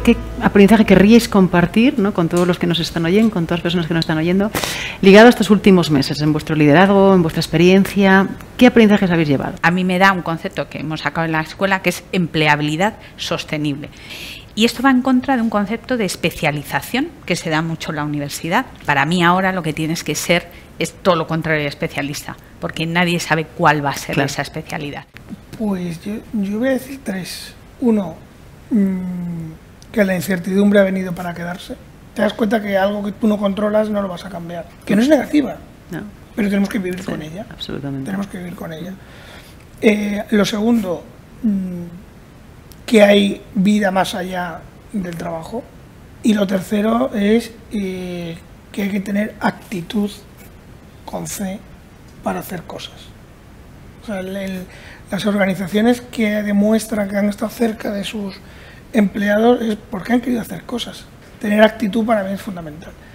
¿qué aprendizaje querríais compartir, ¿no?, con todos los que nos están oyendo, con todas las personas que nos están oyendo, ligado a estos últimos meses, en vuestro liderazgo, en vuestra experiencia? ¿Qué aprendizajes habéis llevado? A mí me da un concepto que hemos sacado en la escuela, que es empleabilidad sostenible. Y esto va en contra de un concepto de especialización que se da mucho en la universidad. Para mí ahora lo que tienes que ser es todo lo contrario de especialista, porque nadie sabe cuál va a ser esa especialidad. Pues yo voy a decir 3. 1, que la incertidumbre ha venido para quedarse. Te das cuenta que algo que tú no controlas no lo vas a cambiar. Que no es negativa, no, pero tenemos que vivir con ella. Absolutamente. Tenemos que vivir con ella. Lo segundo, que hay vida más allá del trabajo. Y lo tercero es que hay que tener actitud con C para hacer cosas. O sea, las organizaciones que demuestran que han estado cerca de sus empleados es porque han querido hacer cosas. Tener actitud para mí es fundamental.